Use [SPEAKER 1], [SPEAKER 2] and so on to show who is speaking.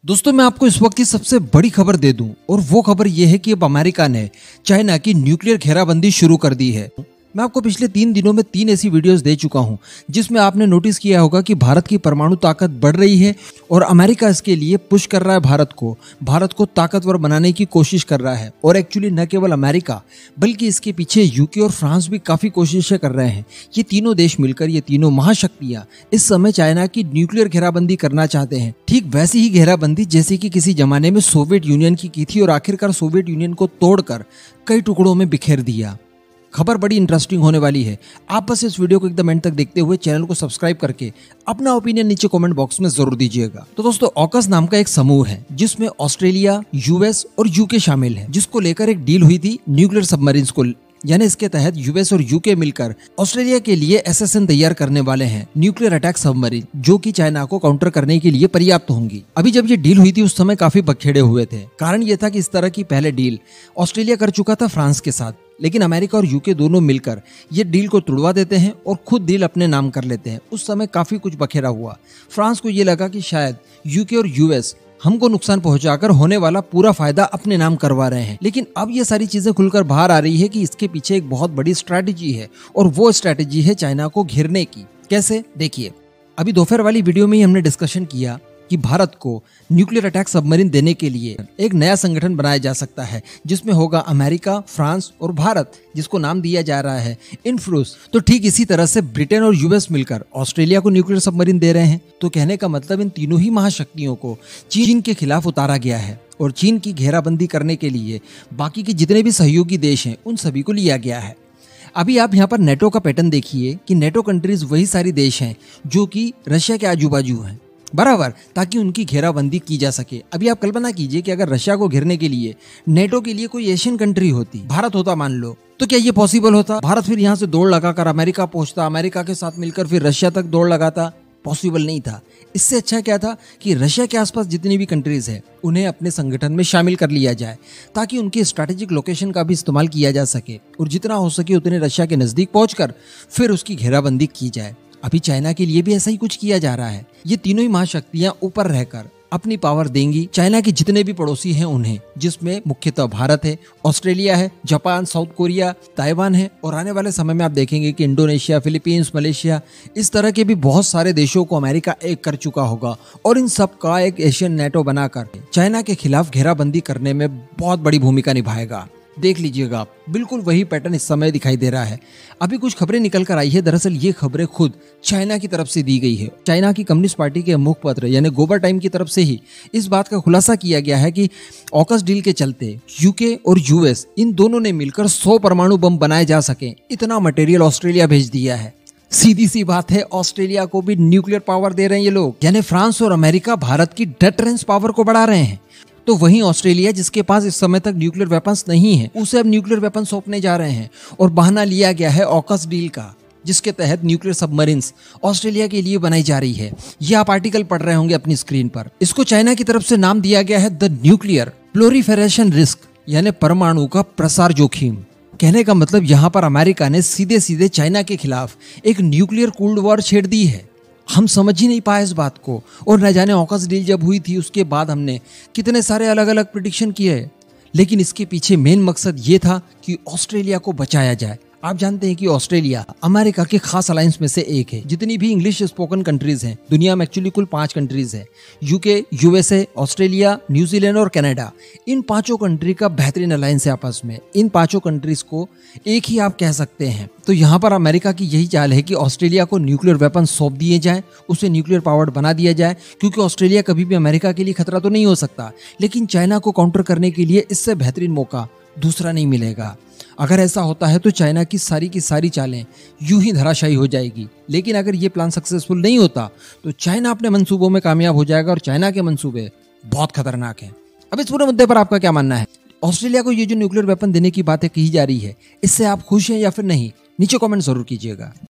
[SPEAKER 1] दोस्तों मैं आपको इस वक्त की सबसे बड़ी खबर दे दूं और वो खबर ये है कि अब अमेरिका ने चाइना की न्यूक्लियर घेराबंदी शुरू कर दी है। मैं आपको पिछले 3 दिनों में 3 ऐसी वीडियोस दे चुका हूं जिसमें आपने नोटिस किया होगा कि भारत की परमाणु ताकत बढ़ रही है और अमेरिका इसके लिए पुश कर रहा है भारत को ताकतवर बनाने की कोशिश कर रहा है। और एक्चुअली न केवल अमेरिका बल्कि इसके पीछे यूके और फ्रांस भी काफी कोशिशें कर रहे हैं। ये तीनों देश मिलकर, ये तीनों महाशक्तियां इस समय चाइना की न्यूक्लियर घेराबंदी करना चाहते हैं। ठीक वैसी ही घेराबंदी जैसे कि किसी जमाने में सोवियत यूनियन की थी और आखिरकार सोवियत यूनियन को तोड़कर कई टुकड़ों में बिखेर दिया। खबर बड़ी इंटरेस्टिंग होने वाली है। आप बस इस वीडियो को एकदम एंड तक देखते हुए चैनल को सब्सक्राइब करके अपना ओपिनियन नीचे कमेंट बॉक्स में जरूर दीजिएगा। तो दोस्तों ऑकस नाम का एक समूह है जिसमें ऑस्ट्रेलिया, यूएस और यूके शामिल है, जिसको लेकर एक डील हुई थी न्यूक्लियर सबमरीन्स को। यानी इसके तहत यूएस और यूके मिलकर ऑस्ट्रेलिया के लिए एसएसएन तैयार करने वाले हैं, न्यूक्लियर अटैक सबमरीन, जो कि चाइना को काउंटर करने के लिए पर्याप्त होंगी। अभी जब ये डील हुई थी उस समय काफी बखेड़े हुए थे। कारण ये था कि इस तरह की पहले डील ऑस्ट्रेलिया कर चुका था फ्रांस के साथ, लेकिन अमेरिका और यूके दोनों मिलकर ये डील को तुड़वा देते हैं और खुद डील अपने नाम कर लेते हैं। उस समय काफी कुछ बखेड़ा हुआ। फ्रांस को ये लगा कि शायद यूके और यूएस हमको नुकसान पहुंचाकर होने वाला पूरा फायदा अपने नाम करवा रहे हैं। लेकिन अब ये सारी चीजें खुलकर बाहर आ रही है कि इसके पीछे एक बहुत बड़ी स्ट्रैटेजी है और वो स्ट्रैटेजी है चाइना को घेरने की। कैसे? देखिए, अभी दोपहर वाली वीडियो में ही हमने डिस्कशन किया कि भारत को न्यूक्लियर अटैक सबमरीन देने के लिए एक नया संगठन बनाया जा सकता है जिसमें होगा अमेरिका, फ्रांस और भारत, जिसको नाम दिया जा रहा है इनफ्रूस। तो ठीक इसी तरह से ब्रिटेन और यूएस मिलकर ऑस्ट्रेलिया को न्यूक्लियर सबमरीन दे रहे हैं। तो कहने का मतलब इन तीनों ही महाशक्तियों को चीन के खिलाफ उतारा गया है और चीन की घेराबंदी करने के लिए बाकी के जितने भी सहयोगी देश हैं उन सभी को लिया गया है। अभी आप यहाँ पर नेटो का पैटर्न देखिए कि नेटो कंट्रीज वही सारी देश हैं जो कि रशिया के आजू बाजू हैं, बराबर, ताकि उनकी घेराबंदी की जा सके। अभी आप कल्पना कीजिए कि अगर रशिया को घेरने के लिए नेटो के लिए कोई एशियन कंट्री होती, भारत होता मान लो, तो क्या ये पॉसिबल होता? भारत फिर यहाँ से दौड़ लगाकर अमेरिका पहुंचता, अमेरिका के साथ मिलकर फिर रशिया तक दौड़ लगाता? पॉसिबल नहीं था। इससे अच्छा क्या था कि रशिया के आसपास जितनी भी कंट्रीज है उन्हें अपने संगठन में शामिल कर लिया जाए ताकि उनके स्ट्रैटेजिक लोकेशन का भी इस्तेमाल किया जा सके और जितना हो सके उतने रशिया के नजदीक पहुंचकर फिर उसकी घेराबंदी की जाए। अभी चाइना के लिए भी ऐसा ही कुछ किया जा रहा है। ये तीनों ही महाशक्तियां ऊपर रहकर अपनी पावर देंगी चाइना के जितने भी पड़ोसी हैं उन्हें, जिसमें मुख्यतः भारत है, ऑस्ट्रेलिया है, जापान, साउथ कोरिया, ताइवान है और आने वाले समय में आप देखेंगे कि इंडोनेशिया, फिलीपींस, मलेशिया, इस तरह के भी बहुत सारे देशों को अमेरिका एक कर चुका होगा और इन सब का एक एशियन नेटो बनाकर चाइना के खिलाफ घेराबंदी करने में बहुत बड़ी भूमिका निभाएगा। देख लीजिएगा आप, बिल्कुल वही पैटर्न इस समय दिखाई दे रहा है। अभी कुछ खबरें निकल कर आई है, दरअसल ये खबरें खुद चाइना की तरफ से दी गई है। चाइना की कम्युनिस्ट पार्टी के मुखपत्र यानी गोबर टाइम की तरफ से ही इस बात का खुलासा किया गया है कि ऑकस डील के चलते यूके और यूएस इन दोनों ने मिलकर 100 परमाणु बम बनाए जा सके, इतना मटेरियल ऑस्ट्रेलिया भेज दिया है। सीधी सी बात है, ऑस्ट्रेलिया को भी न्यूक्लियर पावर दे रहे हैं ये लोग, यानी फ्रांस और अमेरिका भारत की डिटरेंस पावर को बढ़ा रहे हैं। तो वहीं ऑस्ट्रेलिया, जिसके पास इस समय तक न्यूक्लियर वेपन्स नहीं है, उसे अब न्यूक्लियर वेपन सौंपने जा रहे हैं और बहाना लिया गया है ऑकस डील का, जिसके तहत न्यूक्लियर सबमरीन्स ऑस्ट्रेलिया के लिए बनाई जा रही है। ये आप आर्टिकल पढ़ रहे होंगे अपनी स्क्रीन पर। इसको चाइना की तरफ से नाम दिया गया है द न्यूक्लियर प्लोरीफेरेशन रिस्क, यानी परमाणु का प्रसार जोखिम। कहने का मतलब यहाँ पर अमेरिका ने सीधे सीधे चाइना के खिलाफ एक न्यूक्लियर कोल्ड वॉर छेड़ दी है। हम समझ ही नहीं पाए इस बात को और न जाने ऑकस डील जब हुई थी उसके बाद हमने कितने सारे अलग अलग प्रेडिक्शन किए, लेकिन इसके पीछे मेन मकसद ये था कि ऑस्ट्रेलिया को बचाया जाए। आप जानते हैं कि ऑस्ट्रेलिया अमेरिका के खास अलायंस में से एक है। जितनी भी इंग्लिश स्पोकन कंट्रीज हैं दुनिया में, एक्चुअली कुल 5 कंट्रीज हैं, यूके, यूएसए, ऑस्ट्रेलिया, न्यूजीलैंड और कनाडा। इन 5 कंट्री का बेहतरीन अलायंस है आपस में। इन 5 कंट्रीज को एक ही आप कह सकते हैं। तो यहाँ पर अमेरिका की यही चाल है कि ऑस्ट्रेलिया को न्यूक्लियर वेपन सौंप दिए जाए, उसे न्यूक्लियर पावर्ड बना दिया जाए, क्योंकि ऑस्ट्रेलिया कभी भी अमेरिका के लिए खतरा तो नहीं हो सकता, लेकिन चाइना को काउंटर करने के लिए इससे बेहतरीन मौका दूसरा नहीं मिलेगा। अगर ऐसा होता है तो चाइना की सारी चालें यूं ही धराशायी हो जाएगी। लेकिन अगर ये प्लान सक्सेसफुल नहीं होता तो चाइना अपने मंसूबों में कामयाब हो जाएगा और चाइना के मंसूबे बहुत खतरनाक हैं। अब इस पूरे मुद्दे पर आपका क्या मानना है? ऑस्ट्रेलिया को ये जो न्यूक्लियर वेपन देने की बातें कही जा रही है, इससे आप खुश हैं या फिर नहीं? नीचे कमेंट जरूर कीजिएगा।